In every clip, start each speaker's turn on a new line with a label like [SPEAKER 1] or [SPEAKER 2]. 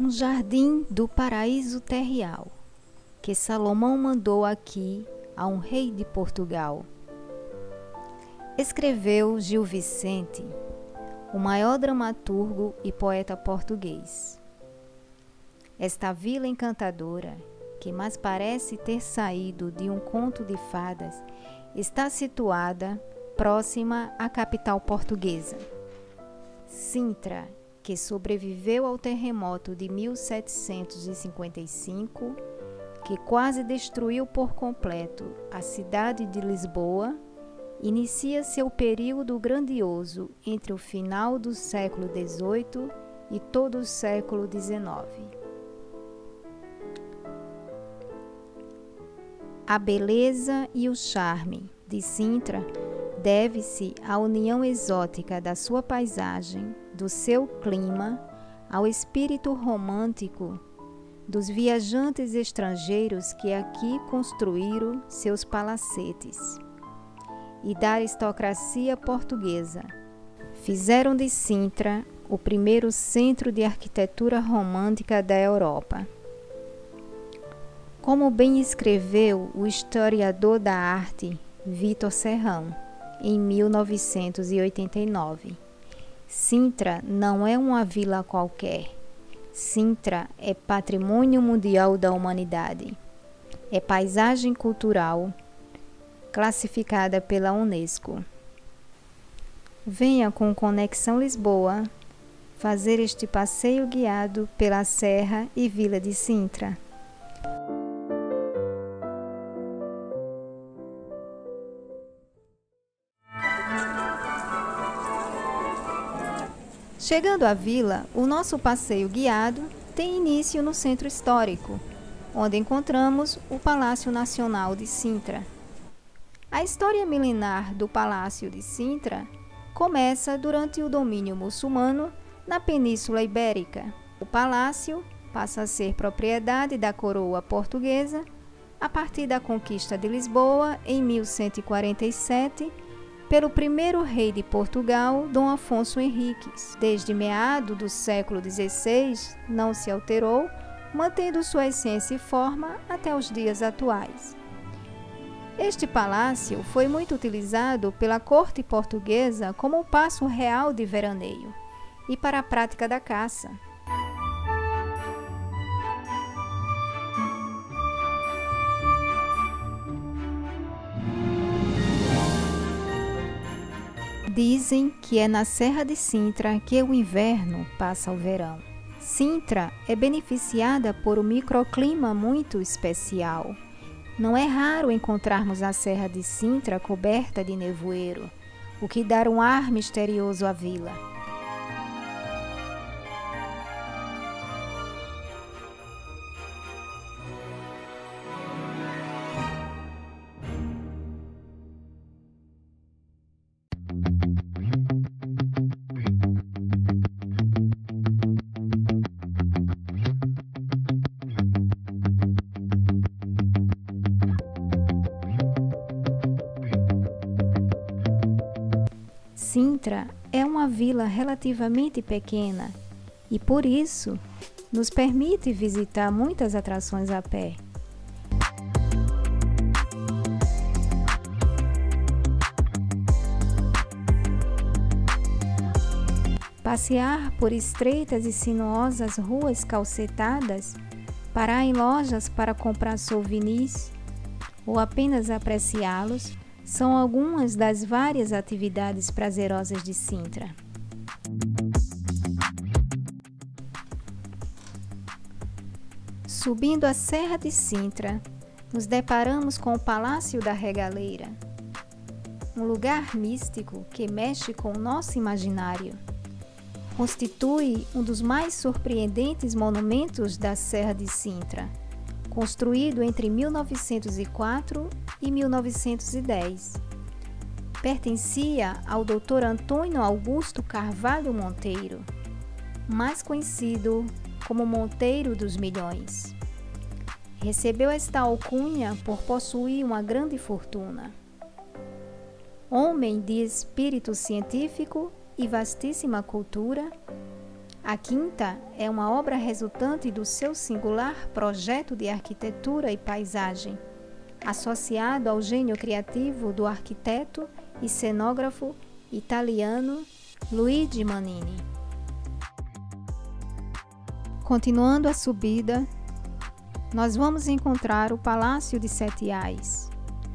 [SPEAKER 1] Um jardim do paraíso terreal, que Salomão mandou aqui a um rei de Portugal. Escreveu Gil Vicente, o maior dramaturgo e poeta português. Esta vila encantadora, que mais parece ter saído de um conto de fadas, está situada próxima à capital portuguesa. Sintra, que sobreviveu ao terremoto de 1755, que quase destruiu por completo a cidade de Lisboa, inicia seu período grandioso entre o final do século XVIII e todo o século XIX. A beleza e o charme de Sintra deve-se à união exótica da sua paisagem, do seu clima, ao espírito romântico dos viajantes estrangeiros que aqui construíram seus palacetes, e da aristocracia portuguesa. Fizeram de Sintra o primeiro centro de arquitetura romântica da Europa. Como bem escreveu o historiador da arte Vitor Serrão, em 1989, Sintra não é uma vila qualquer. Sintra é patrimônio mundial da humanidade. É paisagem cultural classificada pela Unesco. Venha com Conexão Lisboa fazer este passeio guiado pela Serra e Vila de Sintra. Chegando à vila, o nosso passeio guiado tem início no centro histórico, onde encontramos o Palácio Nacional de Sintra. A história milenar do Palácio de Sintra começa durante o domínio muçulmano na Península Ibérica. O palácio passa a ser propriedade da coroa portuguesa a partir da conquista de Lisboa em 1147, pelo primeiro rei de Portugal, Dom Afonso Henriques. Desde meado do século XVI, não se alterou, mantendo sua essência e forma até os dias atuais. Este palácio foi muito utilizado pela corte portuguesa como um paço real de veraneio e para a prática da caça. Dizem que é na Serra de Sintra que o inverno passa o verão. Sintra é beneficiada por um microclima muito especial. Não é raro encontrarmos a Serra de Sintra coberta de nevoeiro, o que dá um ar misterioso à vila. Sintra é uma vila relativamente pequena e, por isso, nos permite visitar muitas atrações a pé. Passear por estreitas e sinuosas ruas calcetadas, parar em lojas para comprar souvenirs ou apenas apreciá-los, são algumas das várias atividades prazerosas de Sintra. Subindo a Serra de Sintra, nos deparamos com o Palácio da Regaleira, um lugar místico que mexe com o nosso imaginário. Constitui um dos mais surpreendentes monumentos da Serra de Sintra, construído entre 1904 e 1910. Pertencia ao Dr. Antônio Augusto Carvalho Monteiro, mais conhecido como Monteiro dos Milhões. Recebeu esta alcunha por possuir uma grande fortuna. Homem de espírito científico e vastíssima cultura, A quinta é uma obra resultante do seu singular projeto de arquitetura e paisagem, associado ao gênio criativo do arquiteto e cenógrafo italiano Luigi Manini. Continuando a subida, nós vamos encontrar o Palácio de Sete Ais,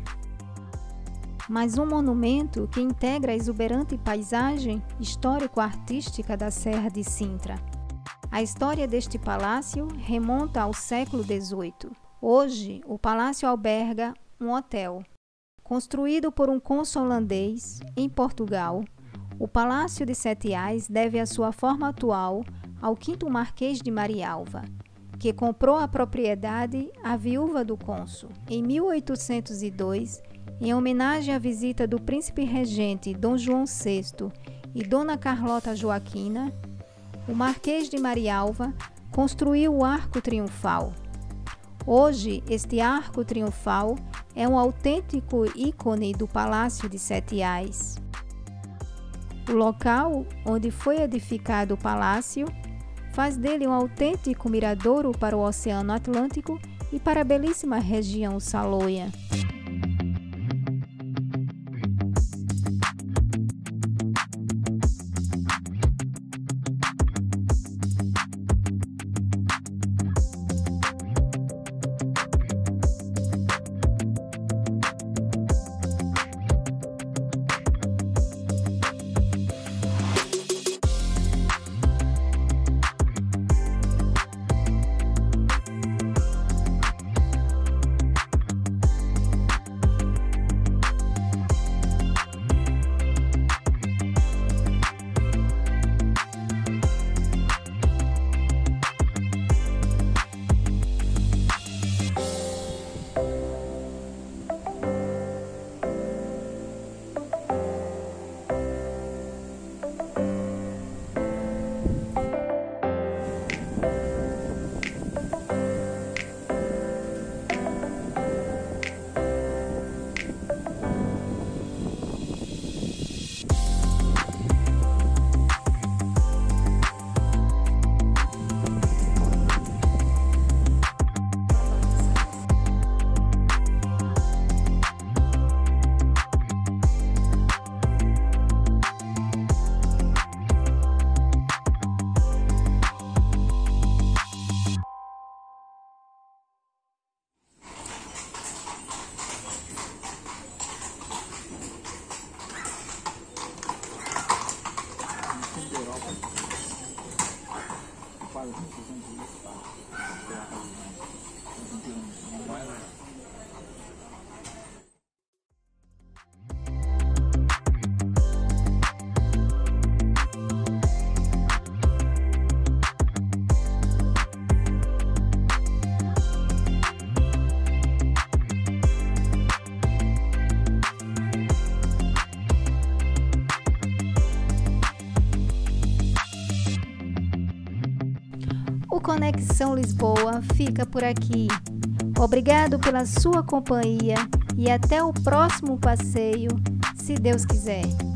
[SPEAKER 1] mais um monumento que integra a exuberante paisagem histórico-artística da Serra de Sintra. A história deste palácio remonta ao século XVIII. Hoje, o palácio alberga um hotel. Construído por um cônsul holandês em Portugal, o Palácio de Sete Ais deve a sua forma atual ao 5º Marquês de Marialva, que comprou a propriedade à viúva do cônsul em 1802, em homenagem à visita do príncipe regente Dom João VI e Dona Carlota Joaquina. O Marquês de Marialva construiu o Arco Triunfal. Hoje, este Arco Triunfal é um autêntico ícone do Palácio de Sete Ais. O local onde foi edificado o palácio faz dele um autêntico miradouro para o Oceano Atlântico e para a belíssima região Saloia. O Conexão Lisboa fica por aqui. Obrigado pela sua companhia e até o próximo passeio, se Deus quiser.